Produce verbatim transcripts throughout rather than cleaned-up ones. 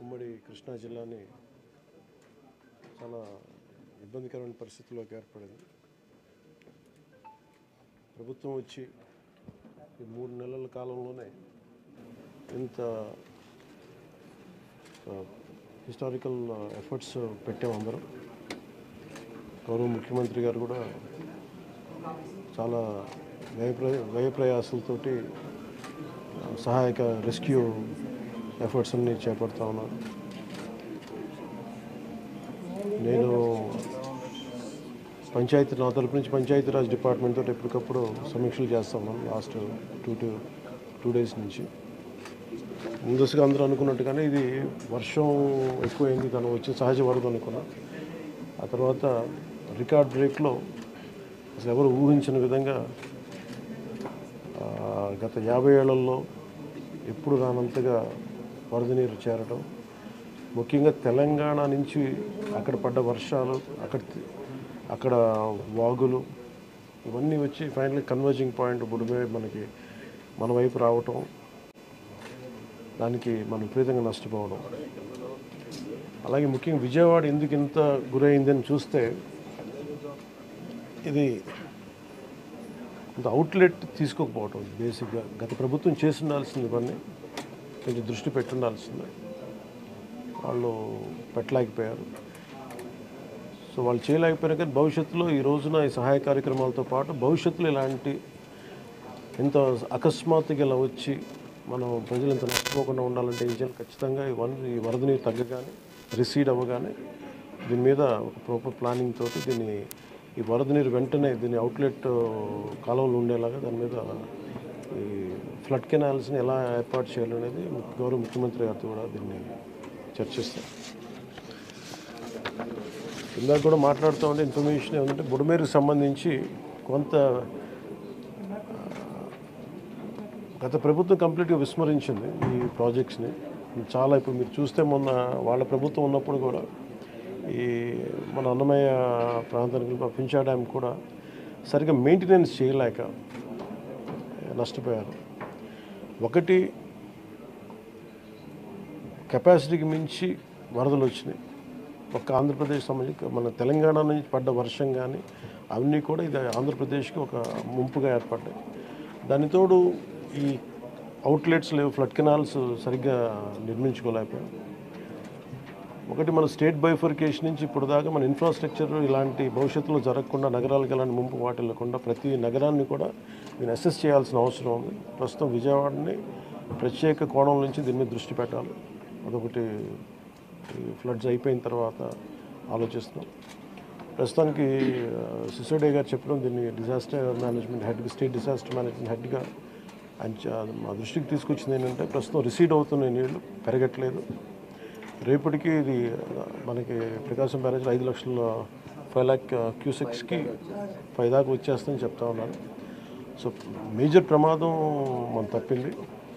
ఉమ్మడి కృష్ణా జిల్లాని చాలా ఇబ్బందికరమైన పరిస్థితుల్లోకి ఏర్పడింది. ప్రభుత్వం వచ్చి ఈ మూడు నెలల కాలంలోనే ఇంత హిస్టారికల్ ఎఫర్ట్స్ పెట్టాము అందరం. గౌరవ ముఖ్యమంత్రి గారు కూడా చాలా వ్యయ వ్యయ ప్రయాసాలతోటి సహాయక రెస్క్యూ ఎఫర్ట్స్ అన్ని చేపడతా ఉన్నాను. నేను పంచాయతీ నా తరపు నుంచి పంచాయతీరాజ్ డిపార్ట్మెంట్ తోటి ఎప్పటికప్పుడు సమీక్షలు చేస్తా ఉన్నాను last two two two days నుంచి. ముందస్తుగా అందరూ అనుకున్నట్టుగానే ఇది వర్షం ఎక్కువైంది, తను వచ్చి సహజ వరద అనుకున్నా. ఆ తర్వాత రికార్డ్ బ్రేక్లో అసలు ఎవరు ఊహించిన విధంగా గత యాభై ఏళ్లలో ఎప్పుడు రానంతగా వరద నీరు చేరటం, ముఖ్యంగా తెలంగాణ నుంచి అక్కడ పడ్డ వర్షాలు, అక్కడ అక్కడ వాగులు ఇవన్నీ వచ్చి ఫైనల్లీ కన్వర్జింగ్ పాయింట్ బుడిమే మనకి మన వైపు రావటం, దానికి మనం విపరీతంగా నష్టపోవడం. అలాగే ముఖ్యంగా విజయవాడ ఎందుకు ఇంత గురైందని చూస్తే, ఇది ఇంత అవుట్లెట్ తీసుకోకపోవటం బేసిక్గా గత ప్రభుత్వం చేసి ఉండాల్సింది, ఇవన్నీ కొంచెం దృష్టి పెట్టుండాల్సింది, వాళ్ళు పెట్టలేకపోయారు. సో వాళ్ళు చేయలేకపోయినా కానీ భవిష్యత్తులో ఈ రోజున ఈ సహాయ కార్యక్రమాలతో పాటు భవిష్యత్తులో ఇలాంటి ఎంత అకస్మాత్తుగా ఇలా వచ్చి మనం ప్రజలు ఇంత నష్టపోకుండా ఉండాలంటే ఏం చేయాలి? ఖచ్చితంగా ఈ వన్ ఈ వరద నీరు తగ్గగానే రిసీడ్ అవ్వగానే దీని మీద ఒక ప్రాపర్ ప్లానింగ్ తోటి దీన్ని ఈ వరద నీరు వెంటనే దీన్ని అవుట్లెట్ కాలువలు ఉండేలాగా దాని మీద ఈ ఫ్లడ్ కెనాల్స్ని ఎలా ఏర్పాటు చేయాలనేది గౌరవ ముఖ్యమంత్రి గారితో కూడా దీన్ని చర్చిస్తాం. ఇందాక కూడా మాట్లాడుతూ ఉంటే ఇన్ఫర్మేషన్ ఏమంటే బుడమేరుకు సంబంధించి కొంత గత ప్రభుత్వం కంప్లీట్గా విస్మరించింది ఈ ప్రాజెక్ట్స్ని. చాలా ఇప్పుడు మీరు చూస్తే మొన్న వాళ్ళ ప్రభుత్వం ఉన్నప్పుడు కూడా ఈ మన అన్నమయ్య ప్రాంతానికి పింఛా డ్యామ్ కూడా సరిగ్గా మెయింటెనెన్స్ చేయలేక నష్టపోయారు. ఒకటి కెపాసిటీకి మించి వరదలు వచ్చినాయి. ఒక్క ఆంధ్రప్రదేశ్ సంబంధించి మన తెలంగాణ నుంచి పడ్డ వర్షం కానీ అవన్నీ కూడా ఇది ఆంధ్రప్రదేశ్కి ఒక ముంపుగా ఏర్పడ్డాయి. దానితోడు ఈ అవుట్లెట్స్ లేవు, ఫ్లడ్ కెనాల్స్ సరిగ్గా నిర్మించుకోలేకపోయాం. ఒకటి మన స్టేట్ బైఫర్కేషన్ నుంచి ఇప్పుడు దాకా మన ఇన్ఫ్రాస్ట్రక్చర్ ఇలాంటి భవిష్యత్తులో జరగకుండా, నగరాలకు ఎలాంటి ముంపు వాటిల్లకుండా ప్రతి నగరాన్ని కూడా దీన్ని అసెస్ చేయాల్సిన అవసరం ఉంది. ప్రస్తుతం విజయవాడని ప్రత్యేక కోణం నుంచి దీని మీద దృష్టి పెట్టాలి. అదొకటి ఫ్లడ్స్ అయిపోయిన తర్వాత ఆలోచిస్తున్నాం. ప్రస్తుతానికి సిసోడే గారు చెప్పడం దీన్ని డిజాస్టర్ మేనేజ్మెంట్ హెడ్గా, స్టేట్ డిజాస్టర్ మేనేజ్మెంట్ హెడ్గా ఆయన మా దృష్టికి తీసుకొచ్చింది ఏంటంటే, ప్రస్తుతం రిసీడ్ అవుతున్న నీళ్లు పెరగట్లేదు. రేపటికి ఇది మనకి ప్రకాశం బ్యారేజ్లో ఐదు లక్షల ఫైవ్ ల్యాక్ క్యూసెక్స్కి ఫైవ్ దాకా వచ్చేస్తుందని చెప్తా ఉన్నారు. సో మేజర్ ప్రమాదం మనం తప్పింది.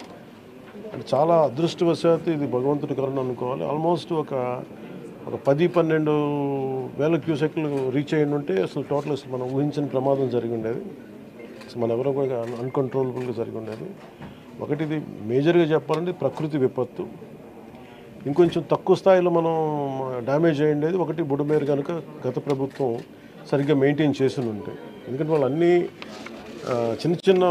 అంటే చాలా అదృష్టవశాత్తు ఇది భగవంతుడి కరుణ అనుకోవాలి. ఆల్మోస్ట్ ఒక ఒక పది పన్నెండు వేల క్యూసెక్లు రీచ్ అయ్యి ఉంటే అసలు టోటల్ అసలు మనం ఊహించిన ప్రమాదం జరిగి ఉండేది. అసలు మన ఎవరో కూడా అన్కంట్రోలబుల్గా జరిగి ఉండేది. ఒకటి ఇది మేజర్గా చెప్పాలంటే ప్రకృతి విపత్తు. ఇంకొంచెం తక్కువ స్థాయిలో మనం డ్యామేజ్ అయ్యిండేది ఒకటి బుడమేరు కనుక గత ప్రభుత్వం సరిగ్గా మెయింటైన్ చేసి ఉంటాయి. ఎందుకంటే వాళ్ళు అన్నీ చిన్న చిన్న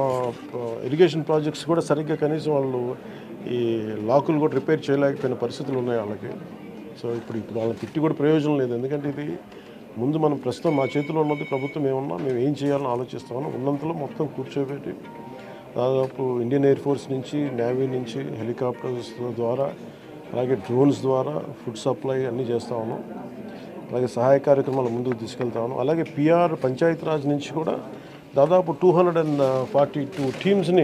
ఇరిగేషన్ ప్రాజెక్ట్స్ కూడా సరిగ్గా కనీసం వాళ్ళు ఈ లాకులు కూడా రిపేర్ చేయలేకపోయిన పరిస్థితులు ఉన్నాయి వాళ్ళకి. సో ఇప్పుడు ఇప్పుడు వాళ్ళని తిట్టి కూడా ప్రయోజనం లేదు. ఎందుకంటే ఇది ముందు మనం ప్రస్తుతం మా చేతిలో ఉన్నది ప్రభుత్వం ఏమన్నా మేము ఏం చేయాలని ఆలోచిస్తామని ఉన్నంతలో మొత్తం కూర్చోబెట్టి దాదాపు ఇండియన్ ఎయిర్ ఫోర్స్ నుంచి, నేవీ నుంచి, హెలికాప్టర్స్ ద్వారా, అలాగే డ్రోన్స్ ద్వారా ఫుడ్ సప్లై అన్నీ చేస్తూ ఉన్నాం. అలాగే సహాయ కార్యక్రమాలు ముందుకు తీసుకెళ్తా ఉన్నాం. అలాగే పిఆర్ పంచాయతీరాజ్ నుంచి కూడా దాదాపు two hundred and forty two టీమ్స్ని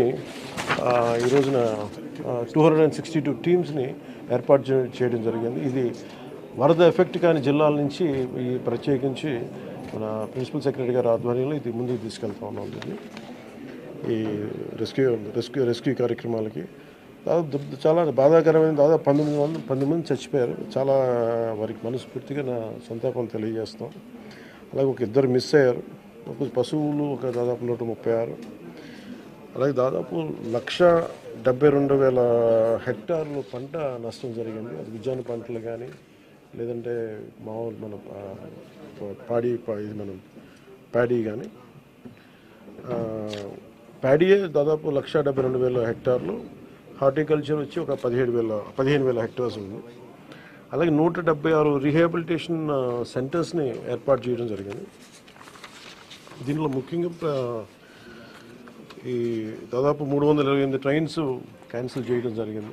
ఈ రోజున two hundred and sixty two టీమ్స్ని ఏర్పాటు చేయడం జరిగింది. ఇది వరద ఎఫెక్ట్ కాని జిల్లాల నుంచి ఈ ప్రత్యేకించి మన ప్రిన్సిపల్ సెక్రటరీ గారి ఆధ్వర్యంలో ఇది ముందుకు తీసుకెళ్తా ఉన్నాం. దీన్ని ఈ రెస్క్యూ రెస్క్యూ రెస్క్యూ కార్యక్రమాలకి దాదాపు చాలా బాధాకరమైన దాదాపు పంతొమ్మిది మంది పంతొమ్మిది మంది చచ్చిపోయారు. చాలా వారికి మనస్ఫూర్తిగా నా సంతాపం తెలియజేస్తాం. అలాగే ఒక ఇద్దరు మిస్ అయ్యారు. ఒక పశువులు ఒక దాదాపు నూట ముప్పై ఆరు అలాగే దాదాపు లక్ష డెబ్బై రెండు వేల హెక్టార్లు పంట నష్టం జరిగింది. అది ఉద్యాన పంటలు కానీ లేదంటే మామూలు మన పాడి ఇది మనం ప్యాడీ కానీ ప్యాడీయే దాదాపు లక్ష డెబ్బై రెండు వేల హెక్టార్లు, హార్టికల్చర్ వచ్చి ఒక పదిహేడు వేల పదిహేను వేల హెక్టార్స్ ఉంది. అలాగే నూట డెబ్బై ఆరు రీహాబిలిటేషన్ సెంటర్స్ని ఏర్పాటు చేయడం జరిగింది. దీనిలో ముఖ్యంగా ఈ దాదాపు మూడు వందల ఇరవై ఎనిమిది ట్రైన్స్ క్యాన్సిల్ చేయడం జరిగింది.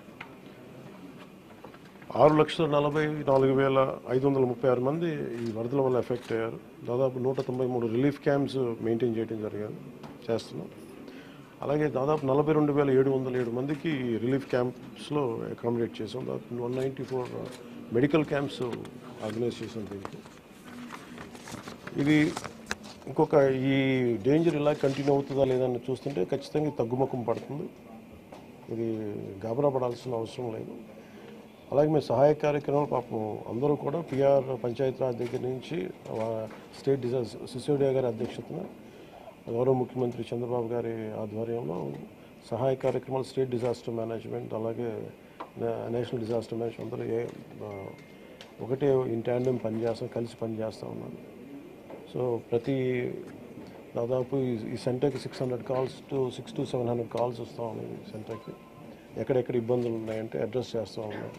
ఆరు లక్షల నలభై నాలుగు వేల ఐదు వందల ముప్పై ఆరు మంది ఈ వరదల వల్ల ఎఫెక్ట్ అయ్యారు. దాదాపు నూట తొంభై మూడు రిలీఫ్ క్యాంప్స్ మెయింటైన్ చేయడం జరిగింది చేస్తున్నాం. అలాగే దాదాపు నలభై రెండు వేల ఏడు వందల ఏడు మందికి రిలీఫ్ క్యాంప్స్లో అకామిడేట్ చేసాం. దాదాపు one ninety four medical camps organise చేసాం. దీనికి ఇది ఇంకొక ఈ డేంజర్ ఇలా కంటిన్యూ అవుతుందా లేదని చూస్తుంటే ఖచ్చితంగా తగ్గుముఖం పడుతుంది. ఇది గాబరా పడాల్సిన అవసరం లేదు. అలాగే మేము సహాయ కార్యక్రమాలు పాపం అందరూ కూడా పిఆర్ పంచాయతీరాజ్ దగ్గర నుంచి స్టేట్ డిజాస్టర్ సిసోడియా గారి అధ్యక్షతన గౌరవ ముఖ్యమంత్రి చంద్రబాబు గారి ఆధ్వర్యంలో సహాయ కార్యక్రమాలు స్టేట్ డిజాస్టర్ మేనేజ్మెంట్ అలాగే నేషనల్ డిజాస్టర్ మేనేజ్మెంట్ అందరూ ఏ ఒకటే ఇన్ ట్యాండెం పనిచేస్తాం, కలిసి పనిచేస్తూ ఉన్నాం. సో ప్రతి దాదాపు ఈ సెంటర్కి six hundred calls to six to seven hundred calls వస్తూ ఉన్నాయి. ఈ సెంటర్కి ఎక్కడెక్కడ ఇబ్బందులు ఉన్నాయంటే అడ్రస్ చేస్తూ ఉన్నాం.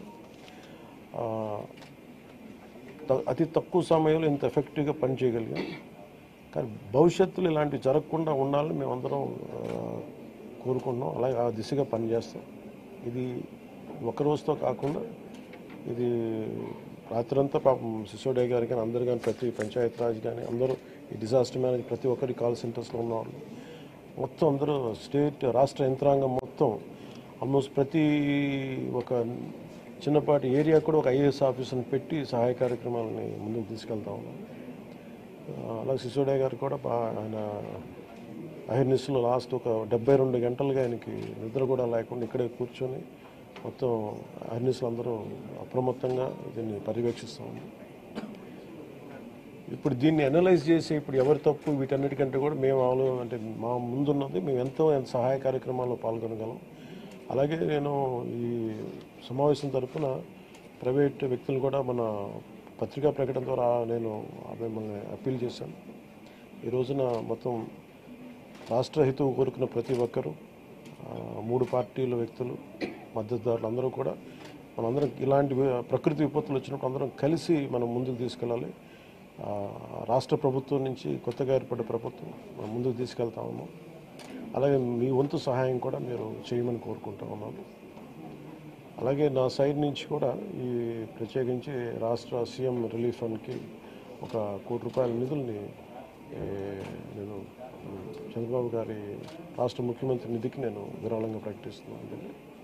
అతి తక్కువ సమయంలో ఇంత ఎఫెక్టివ్గా పని చేయగలిగాం. కానీ భవిష్యత్తులో ఇలాంటివి జరగకుండా ఉండాలని మేమందరం కోరుకుంటున్నాం. అలాగే ఆ దిశగా పనిచేస్తాం. ఇది ఒక రోజుతో కాకుండా ఇది రాత్రంతా పాపం సిసోడియా గారి కానీ అందరు కానీ ప్రతి పంచాయతీరాజ్ కానీ అందరూ ఈ డిజాస్టర్ మేనేజ్ ప్రతి ఒక్కరి కాల్ సెంటర్స్లో ఉన్నవాళ్ళు మొత్తం అందరూ స్టేట్ రాష్ట్ర యంత్రాంగం మొత్తం ఆల్మోస్ట్ ప్రతి ఒక చిన్నపాటి ఏరియా కూడా ఒక ఐఏఎస్ ఆఫీసర్ని పెట్టి సహాయ కార్యక్రమాలని ముందుకు తీసుకెళ్తా ఉన్నాం. అలాగే సిసోడియా గారు కూడా ఆయన అహిర్నిస్లో లాస్ట్ ఒక డెబ్బై రెండు గంటలుగా ఆయనకి నిద్ర కూడా లేకుండా ఇక్కడే కూర్చొని మొత్తం అహిర్నిస్లు అందరూ అప్రమత్తంగా దీన్ని పర్యవేక్షిస్తూ ఉన్నాం. ఇప్పుడు దీన్ని అనలైజ్ చేసి ఇప్పుడు ఎవరి తప్పు వీటన్నిటికంటే కూడా మేము ఆలో అంటే మా ముందున్నది మేము ఎంతో ఎంత సహాయ కార్యక్రమాల్లో పాల్గొనగలం. అలాగే నేను ఈ సమావేశం తరఫున ప్రైవేట్ వ్యక్తులు కూడా మన పత్రికా ప్రకటన ద్వారా నేను మిమ్మల్ని అప్పీల్ చేశాను. ఈ రోజున మొత్తం రాష్ట్ర హితువు కోరుకున్న ప్రతి ఒక్కరూ మూడు పార్టీల వ్యక్తులు మద్దతుదారులు అందరూ కూడా మనందరం ఇలాంటి ప్రకృతి విపత్తులు వచ్చినప్పుడు అందరం కలిసి మనం ముందుకు తీసుకెళ్ళాలి. రాష్ట్ర ప్రభుత్వం నుంచి కొత్తగా ఏర్పడ్డ ప్రభుత్వం మనం ముందుకు తీసుకెళ్తా ఉన్నాం. అలాగే మీ వంతు సహాయం కూడా మీరు చేయమని కోరుకుంటా ఉన్నాను. అలాగే నా సైడ్ నుంచి కూడా ఈ ప్రత్యేకించి రాష్ట్ర సీఎం రిలీఫ్ ఫండ్కి ఒక కోటి రూపాయల నిధుల్ని నేను చంద్రబాబు గారి రాష్ట్ర ముఖ్యమంత్రి నిధికి నేను విరాళంగా ప్రకటిస్తున్నాను.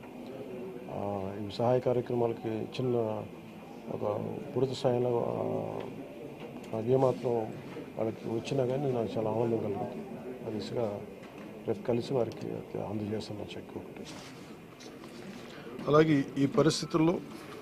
ఈ సహాయ కార్యక్రమాలకి చిన్న ఒక పూర్తి స్థాయిలో ఏమాత్రం వాళ్ళకి వచ్చినా కానీ నాకు చాలా ఆనందం కలుగుతుంది. ఆ దిశగా రేపు కలిసి వారికి అందజేస్తున్న చెక్ ఒకటి. అలాగే ఈ పరిస్థితుల్లో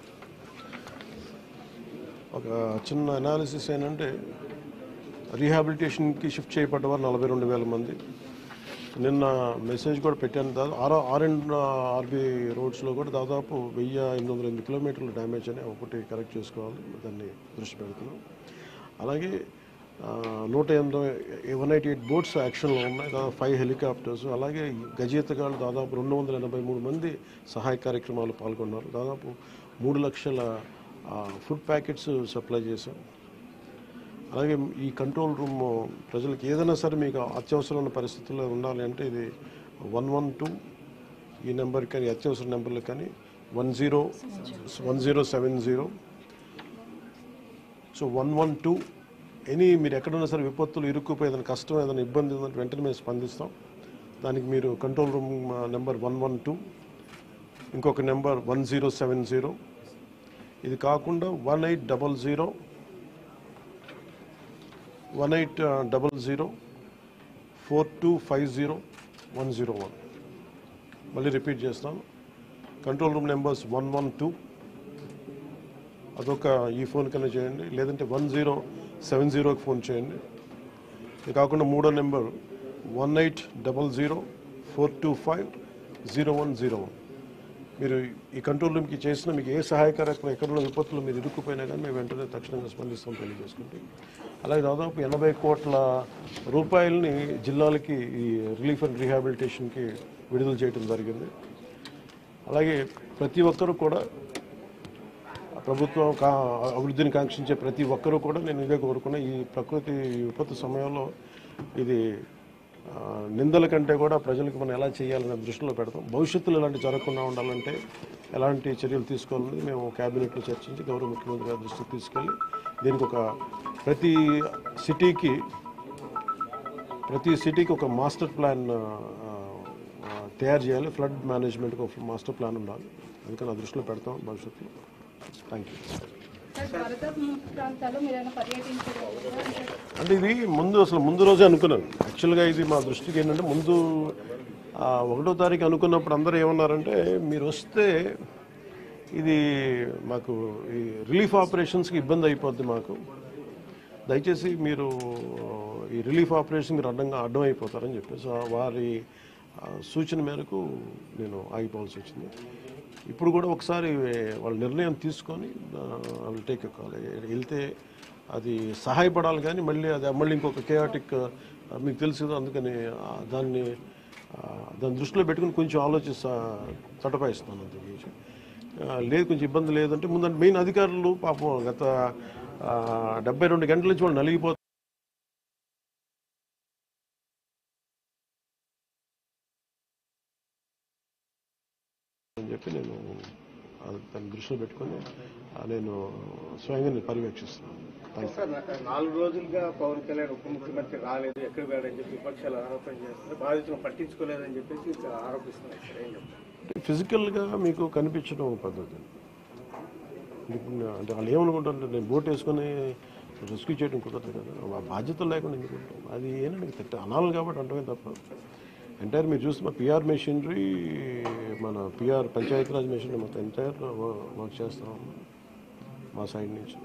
ఒక చిన్న అనాలిసిస్ ఏంటంటే రీహాబిలిటేషన్కి షిఫ్ట్ చేయబడ్డవారు నలభై రెండు వేల మంది. నిన్న మెసేజ్ కూడా పెట్టాను. దాదాపు ఆర్ ఆర్ అండ్ ఆర్బీ రోడ్స్లో కూడా దాదాపు వెయ్యి ఎనిమిది వందల ఎనిమిది కిలోమీటర్లు డ్యామేజ్ అని ఒకటి కరెక్ట్ చేసుకోవాలి, దాన్ని దృష్టి పెడుతున్నాం. అలాగే నూట ఎనభై వన్ ఎయిటీ ఎయిట్ బోట్స్ యాక్షన్లో ఉన్నాయి, దాదాపు ఫైవ్ హెలికాప్టర్స్. అలాగే గజేతగాళ్ళు దాదాపు రెండు వందల ఎనభై మూడు మంది సహాయ కార్యక్రమాలు పాల్గొన్నారు. దాదాపు మూడు లక్షల ఫుడ్ ప్యాకెట్స్ సప్లై చేశాం. అలాగే ఈ కంట్రోల్ రూమ్ ప్రజలకు ఏదైనా సరే మీకు అత్యవసరమైన పరిస్థితుల్లో ఉండాలి అంటే ఇది వన్ వన్ టూ ఈ నెంబర్ కానీ అత్యవసర నెంబర్లు కానీ one zero one zero seven zero so one one two any మీరు ఎక్కడున్నా సరే విపత్తులు ఇరుక్కుపోయి ఏదైనా కష్టం ఏదైనా ఇబ్బంది ఉందంటే వెంటనే మేము స్పందిస్తాం. దానికి మీరు control room number one one two ఇంకొక number one zero seven zero ఇది కాకుండా one eight double zero one eight double zero four two five zero one zero one మళ్ళీ రిపీట్ చేస్తాను. Control room numbers one one two అదొక ఈ phone కన్నా చేయండి, లేదంటే వన్ జీరో సెవెన్ జీరోకి ఫోన్ చేయండి. ఇది కాకుండా మూడో number one eight double zero four two five zero one zero one. మీరు ఈ కంట్రోల్ రూమ్కి చేసిన మీకు ఏ సహాయకరమైన ఎక్కడో విపత్తులు మీరు ఇరుక్కుపోయినా కానీ మేము వెంటనే తక్షణంగా స్పందిస్తాం తెలియజేసుకుంటే. అలాగే దాదాపు ఎనభై కోట్ల రూపాయలని జిల్లాలకి ఈ రిలీఫ్ అండ్ రీహాబిలిటేషన్కి విడుదల చేయడం జరిగింది. అలాగే ప్రతి ఒక్కరూ కూడా ప్రభుత్వం కా అభివృద్ధిని కాంక్షించే ప్రతి ఒక్కరూ కూడా నేను ఇదే కోరుకున్నా. ఈ ప్రకృతి విపత్తు సమయంలో ఇది నిందల కంటే కూడా ప్రజలకు మనం ఎలా చేయాలనే దృష్టిలో పెడతాం. భవిష్యత్తులో ఇలాంటి జరగకుండా ఉండాలంటే ఎలాంటి చర్యలు తీసుకోవాలని మేము క్యాబినెట్లో చర్చించి గౌరవ ముఖ్యమంత్రి గారి దృష్టికి తీసుకెళ్ళి దీనికి ఒక ప్రతి సిటీకి ప్రతి సిటీకి ఒక మాస్టర్ ప్లాన్ తయారు చేయాలి. ఫ్లడ్ మేనేజ్మెంట్కి ఒక మాస్టర్ ప్లాన్ ఉండాలి. అందుకని ఆ దృష్టిలో పెడతాం భవిష్యత్తులో. Thank you. అంటే ఇది ముందు అసలు ముందు రోజే అనుకున్నాను. యాక్చువల్గా ఇది మా దృష్టికి ఏంటంటే ముందు ఒకటో తారీఖు అనుకున్నప్పుడు అందరూ ఏమన్నారంటే మీరు వస్తే ఇది మాకు ఈ రిలీఫ్ ఆపరేషన్స్కి ఇబ్బంది అయిపోద్ది, మాకు దయచేసి మీరు ఈ రిలీఫ్ ఆపరేషన్ మీరు అడ్డంగా అడ్డం అయిపోతారని చెప్పేసి వారి సూచన మేరకు నేను ఆగిపోవాల్సి వచ్చింది. ఇప్పుడు కూడా ఒకసారి వాళ్ళ నిర్ణయం తీసుకొని వాళ్ళు టేక్ కాల్ వెళ్తే అది సహాయపడాలి, కానీ మళ్ళీ అది మళ్ళీ ఇంకొక కేయాటిక్ మీకు తెలుసు కదా, అందుకని దాన్ని దాన్ని దృష్టిలో పెట్టుకుని కొంచెం ఆలోచిస్తా తటపాయిస్తున్నాను. అంతకుమించి లేదు, కొంచెం ఇబ్బంది లేదంటే ముందు మెయిన్ అధికారులు పాపం గత డెబ్బై రెండు గంటల నుంచి వాళ్ళు నలిగిపోతారు అని చెప్పి నేను దాన్ని దృష్టిలో పెట్టుకొని నేను స్వయంగా నేను పర్యవేక్షిస్తున్నాను. నాలుగు రోజులుగా పవన్ కళ్యాణ్ ఉప ముఖ్యమంత్రి రాలేదు, ఎక్కడ వెళ్ళని చెప్పి విపక్షాలు ఆరోపణ చేస్తున్నారు. బాధితులను పట్టించుకోలేదని చెప్పేసి ఆరోపిస్తున్నారు. ఫిజికల్గా మీకు కనిపించడం పద్ధతి అంటే వాళ్ళు ఏమనుకుంటారంటే నేను బోట్ వేసుకొని రెస్క్యూ చేయడం కుదరదు కదా, ఆ బాధ్యతలు లేకుండా ఎందుకుంటాం. అది ఏంటంటే తిట్ట అనాలి కాబట్టి అంటమే తప్ప ఎంటైర్ మీరు చూస్తే మా పిఆర్ మెషినరీ, మన పిఆర్ పంచాయతీరాజ్ మెషినరీ మొత్తం ఎంటైర్ వర్క్ చేస్తాం మా సైడ్ నుంచి.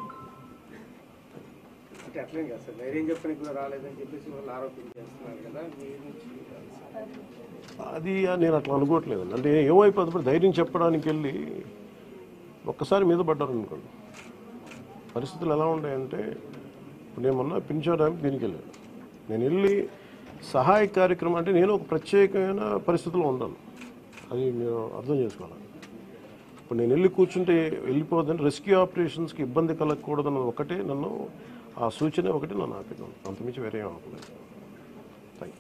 అది నేను అట్లా అనుకోవట్లేదు. అంటే ఏమైపోతుంది, ధైర్యం చెప్పడానికి వెళ్ళి ఒక్కసారి మీద పడ్డారు అనుకోండి. పరిస్థితులు ఎలా ఉంటాయంటే ఇప్పుడు నేను మొన్న పింఛా డ్యామ్ దీనికి వెళ్ళాను. నేను వెళ్ళి సహాయ కార్యక్రమం అంటే నేను ఒక ప్రత్యేకమైన పరిస్థితిలో ఉన్నాను, అది మీరు అర్థం చేసుకోవాలి. ఇప్పుడు నేను వెళ్ళి కూర్చుంటే వెళ్ళిపోదని రెస్క్యూ ఆపరేషన్స్కి ఇబ్బంది కలగకూడదన్న ఒకటే నన్ను ఆ సూచన ఒకటి నన్ను ఆపినాను, అంతమించి వేరే అనుకోలేదు. Thank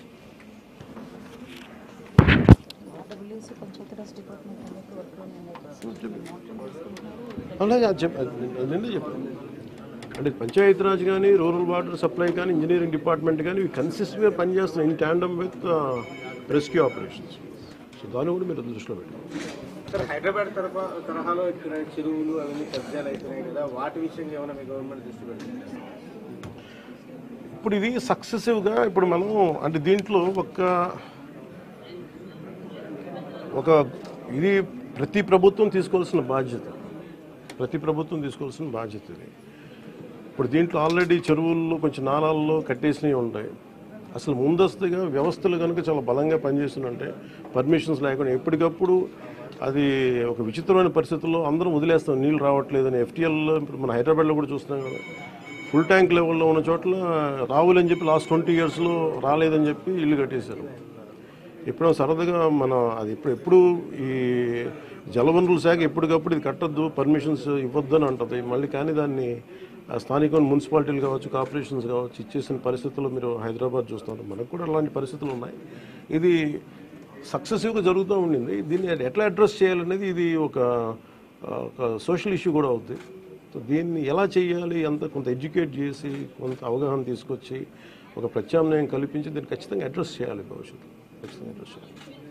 you. అలాగే నిన్నే చెప్పాను అంటే పంచాయతీరాజ్ కానీ, రూరల్ వాటర్ సప్లై కానీ, ఇంజనీరింగ్ డిపార్ట్మెంట్ కానీ ఇవి కన్సిస్టెంట్గా పనిచేస్తున్నాయి in tandem with rescue operations. So దాన్ని కూడా మీరు దృష్టిలో పెట్టాలి. సార్, హైదరాబాద్ తరఫా తరహాలో ఇక్కడ చెరువులు అవన్నీ కబ్జాలు అవుతున్నాయి కదా, వాటి విషయంగా ఏమైనా మీ గవర్నమెంట్ దృష్టి పెడుతుంది? ఇప్పుడు ఇది సక్సెసివ్గా ఇప్పుడు మనం అంటే దీంట్లో ఒక ఒక ఇది ప్రతి ప్రభుత్వం తీసుకోవాల్సిన బాధ్యత ప్రతి ప్రభుత్వం తీసుకోవాల్సిన బాధ్యత ఇది. ఇప్పుడు దీంట్లో ఆల్రెడీ చెరువుల్లో కొంచెం నాలాల్లో కట్టేసినవి ఉంటాయి. అసలు ముందస్తుగా వ్యవస్థలు కనుక చాలా బలంగా పనిచేస్తుందంటే పర్మిషన్స్ లేకుండా ఎప్పటికప్పుడు అది ఒక విచిత్రమైన పరిస్థితుల్లో అందరం వదిలేస్తాం, నీళ్ళు రావట్లేదని. ఎఫ్టీఎల్లో ఇప్పుడు మన హైదరాబాద్లో కూడా చూస్తున్నాం కదా, ఫుల్ ట్యాంక్ లెవెల్లో ఉన్న చోట్ల రావులని చెప్పి లాస్ట్ ట్వంటీ ఇయర్స్లో రాలేదని చెప్పి ఇల్లు కట్టేశారు. ఎప్పుడో సరదాగా మనం అది ఇప్పుడు ఎప్పుడు ఈ జలవనరుల శాఖ ఎప్పటికప్పుడు ఇది కట్టద్దు, పర్మిషన్స్ ఇవ్వద్దని అంటుంది మళ్ళీ. కానీ దాన్ని స్థానిక మున్సిపాలిటీలు కావచ్చు, కార్పొరేషన్స్ కావచ్చు ఇచ్చేసిన పరిస్థితుల్లో మీరు హైదరాబాద్ చూస్తున్నారు. మనకు కూడా అలాంటి పరిస్థితులు ఉన్నాయి. ఇది సక్సెసివ్గా జరుగుతూ ఉండింది. దీన్ని ఎట్లా అడ్రస్ చేయాలనేది ఇది ఒక ఒక సోషల్ ఇష్యూ కూడా అవుతుంది. సో దీన్ని ఎలా చేయాలి, అంత కొంత ఎడ్యుకేట్ చేసి కొంత అవగాహన తీసుకొచ్చి ఒక ప్రత్యామ్నాయం కల్పించి దీన్ని ఖచ్చితంగా అడ్రస్ చేయాలి, భవిష్యత్తు ఖచ్చితంగా అడ్రస్ చేయాలి.